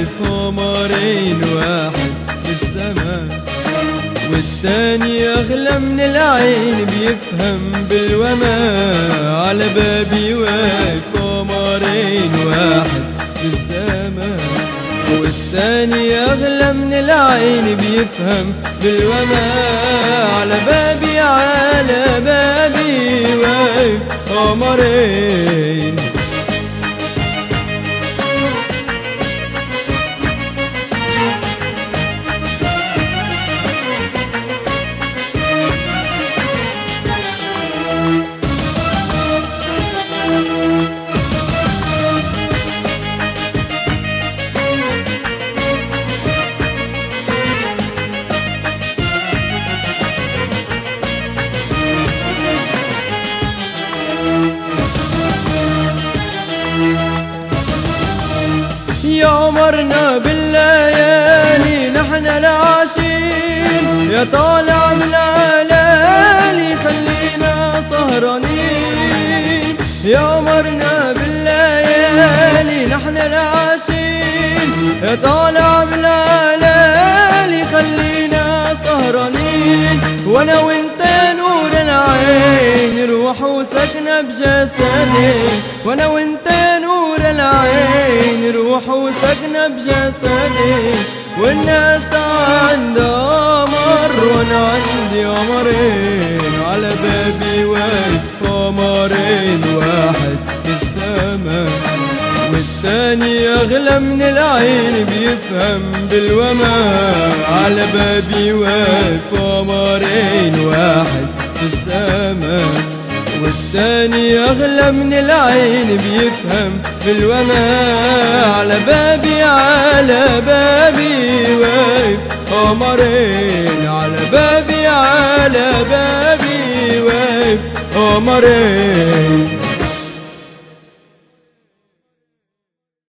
واقف قمرين، واحد في السما والتاني أغلى من العين، بيفهم بالوما. على بابي واقف قمرين، واحد في السما والتاني أغلى من العين، بيفهم بالوما. على بابي على بابي واقف قمرين. يا عمرنا بالليالي نحن العاشقين، يا طالع من الليالي خلينا سهرانين. يا عمرنا بالليالي نحن العاشقين، يا طالع من الليالي خلينا سهرانين. وانا وانت نور العين، روح وسكنة بجسدي. وانا وانت نور العين، روح وسكنة بجسدي. والناس عندها قمر وانا عندي قمرين. على بابي واقف قمرين، واحد في السما والتاني أغلى من العين، بيفهم بالوما. على بابي واقف قمرين، واحد في السما والتاني أغلى من العين، بيفهم بالوما. على بابي على بابي واقف قمرين، على بابي على بابي واقف قمرين.